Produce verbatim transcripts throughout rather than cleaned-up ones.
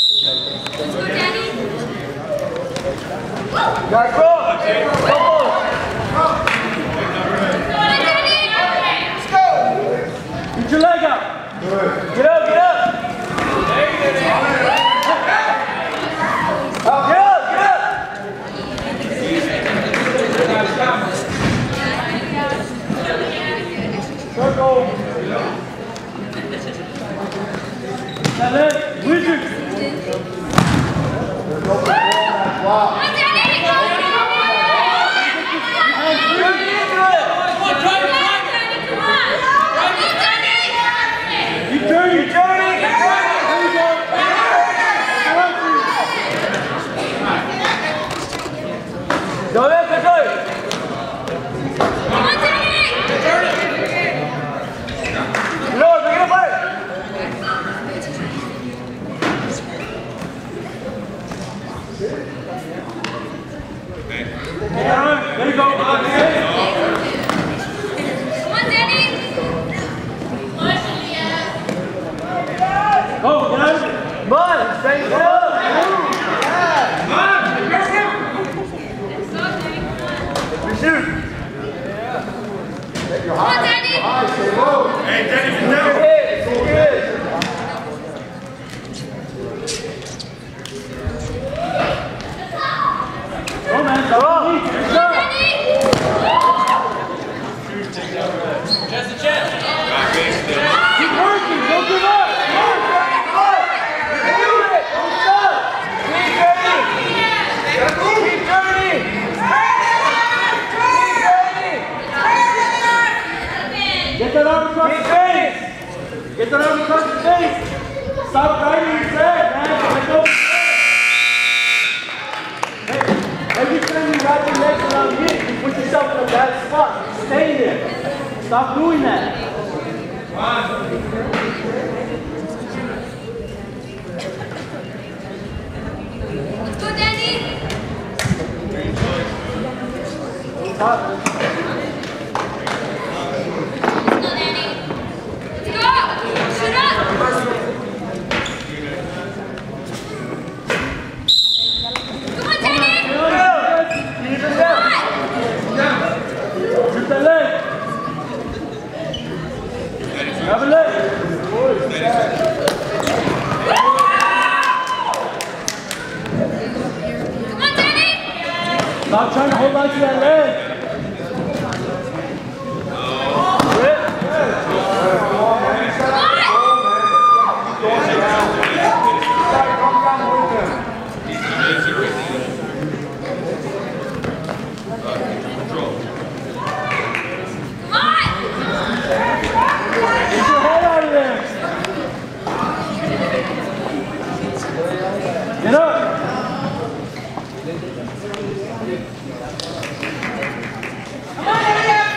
Let's go, Danny. Got it, bro. Let's go. Get your leg up. Get up, get up. Get up, get up. Circle. That leg, wizard. Wow. Go there, go there. Come on, Danny! Turn it! No, bring it apart! Yeah, there you go. Come on, Danny! Go, guys! Come on, stay still! Shoot! Come on, Danny! Hey, Danny, get down! Hey, stay good! Go, man, go! Come on, Danny! Chest to chest. Keep working, don't give up! Work, work, work! Do it! Don't stop! Keep turning! Keep turning! Get that arm across the face! Get that arm across the face! Stop guiding your head, man! Let go! Hey, every time you wrap your legs around here, you put yourself in a bad spot. Stay there. Stop doing that. Let's go, Danny! Stop. Have a leg. Come on, Danny! Stop trying to hold on to that leg. Get up! Come on,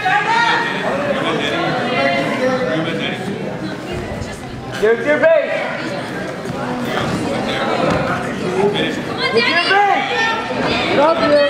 Get to your base! Come on, Danny! Get to your base! Get up here!